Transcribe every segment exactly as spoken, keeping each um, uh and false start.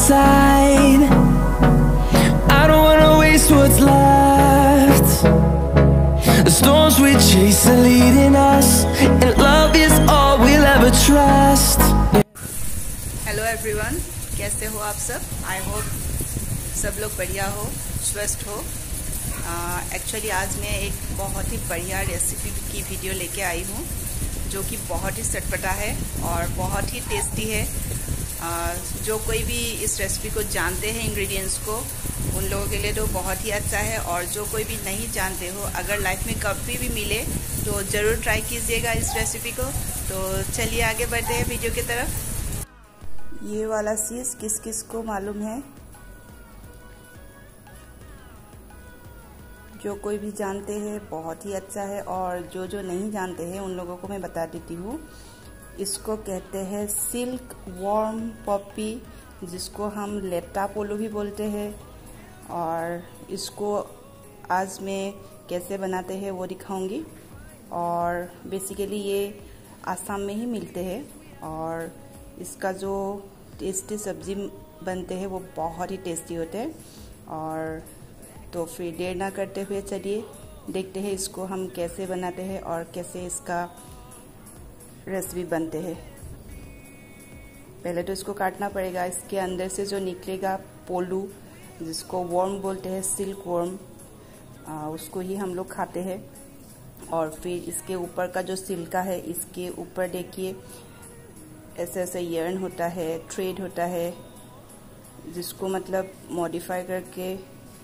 side. I don't wanna waste what's left. The storms we chase are leading us, and love is all we'll ever trust. Hello everyone, कैसे हो आप सब? I hope सब लोग बढ़िया हो, स्वस्थ हो। एक्चुअली uh, आज मैं एक बहुत ही बढ़िया रेसिपी की वीडियो लेके आई हूँ, जो कि बहुत ही चटपटा है और बहुत ही टेस्टी है। uh, जो कोई भी इस रेसिपी को जानते हैं, इंग्रेडिएंट्स को, उन लोगों के लिए तो बहुत ही अच्छा है। और जो कोई भी नहीं जानते हो, अगर लाइफ में कभी भी मिले तो ज़रूर ट्राई कीजिएगा इस रेसिपी को। तो चलिए आगे बढ़ते हैं वीडियो की तरफ। ये वाला चीज़ किस किस को मालूम है? जो कोई भी जानते हैं बहुत ही अच्छा है, और जो जो नहीं जानते हैं उन लोगों को मैं बता देती हूँ। इसको कहते हैं सिल्क वॉर्म पॉपी, जिसको हम लेप्टा पोलो भी बोलते हैं। और इसको आज मैं कैसे बनाते हैं वो दिखाऊंगी। और बेसिकली ये आसाम में ही मिलते हैं, और इसका जो टेस्टी सब्ज़ी बनते हैं वो बहुत ही टेस्टी होते हैं। और तो फिर देर ना करते हुए चलिए देखते हैं इसको हम कैसे बनाते हैं और कैसे इसका रेसिपी बनते हैं। पहले तो इसको काटना पड़ेगा। इसके अंदर से जो निकलेगा पोलू, जिसको वर्म बोलते हैं, सिल्क वर्म, उसको ही हम लोग खाते हैं। और फिर इसके ऊपर का जो सिल्का है, इसके ऊपर देखिए ऐसे ऐसे यर्न होता है, थ्रेड होता है, जिसको मतलब मॉडिफाई करके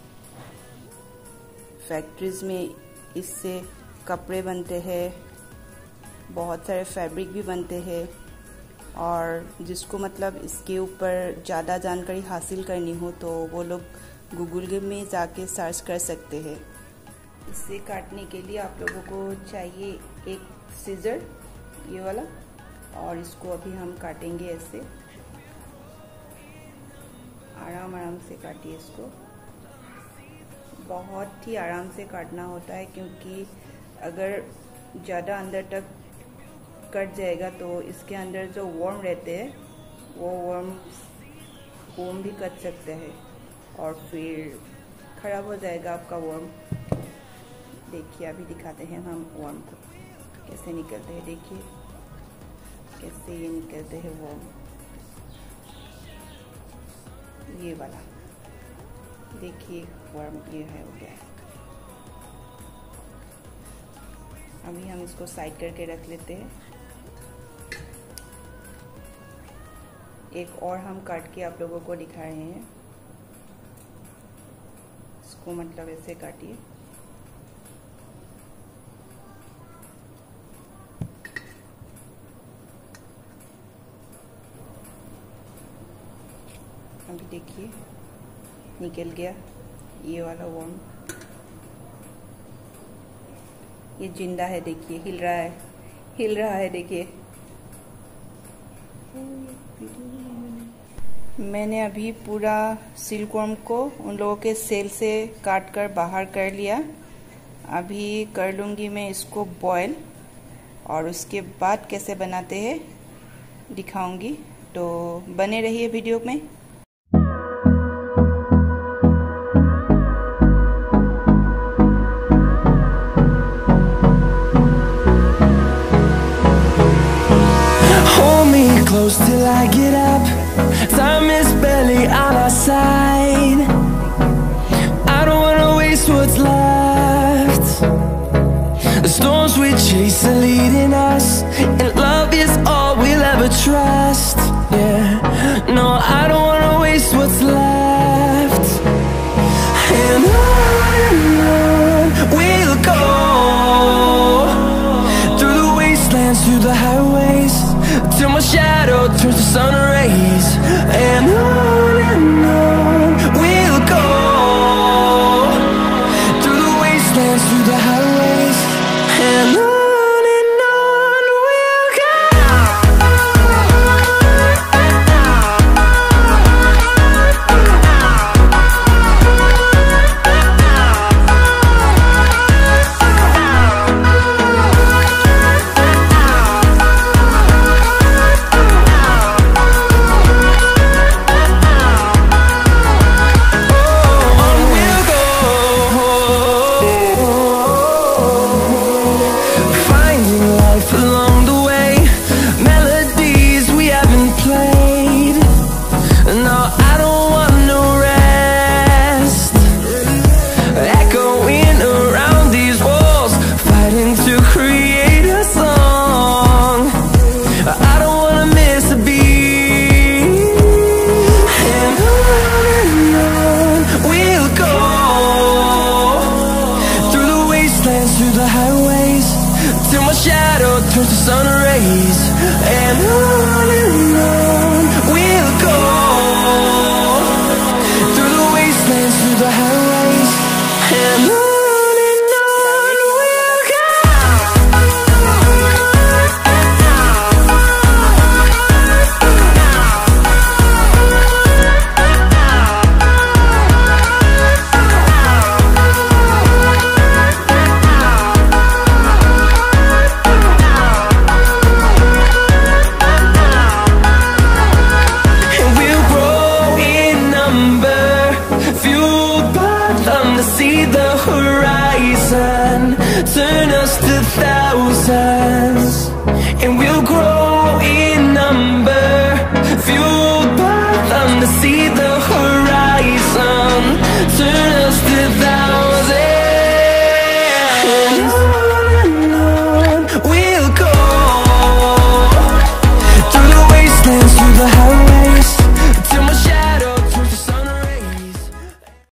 फैक्ट्रीज में इससे कपड़े बनते हैं, बहुत सारे फैब्रिक भी बनते हैं। और जिसको मतलब इसके ऊपर ज़्यादा जानकारी हासिल करनी हो तो वो लोग गूगल में जाके सर्च कर सकते हैं। इसे काटने के लिए आप लोगों को चाहिए एक सीजर, ये वाला, और इसको अभी हम काटेंगे ऐसे। आराम आराम से काटिए इसको, बहुत ही आराम से काटना होता है, क्योंकि अगर ज़्यादा अंदर तक कट जाएगा तो इसके अंदर जो वर्म रहते हैं वो वर्म वर्म भी कट सकते हैं और फिर ख़राब हो जाएगा आपका वर्म। देखिए अभी दिखाते हैं हम वर्म को कैसे निकलते हैं। देखिए कैसे ये निकलते हैं वर्म, ये वाला देखिए वर्म ये है, हो गया है। अभी हम इसको साइड करके रख लेते हैं। एक और हम काट के आप लोगों को दिखा रहे हैं। इसको मतलब ऐसे काटिए। अभी देखिए निकल गया ये वाला वर्म। ये जिंदा है, देखिए हिल रहा है, हिल रहा है देखिए। मैंने अभी पूरा सिल्क वर्म को उन लोगों के सेल से काट कर बाहर कर लिया। अभी कर लूँगी मैं इसको बॉयल, और उसके बाद कैसे बनाते हैं दिखाऊंगी। तो बने रहिए वीडियो में। Close till I get up. Time is barely on our side. I don't wanna waste what's left. The storms we chase are leading us, and love is all we'll ever trust. Yeah, no, I don't wanna waste what's left. And on and on we'll go, through the wastelands, through the highways, till my shadow turns to sun rays. And on and on we'll go, through the wastelands, through the highways. And on and on we'll go. And ooh,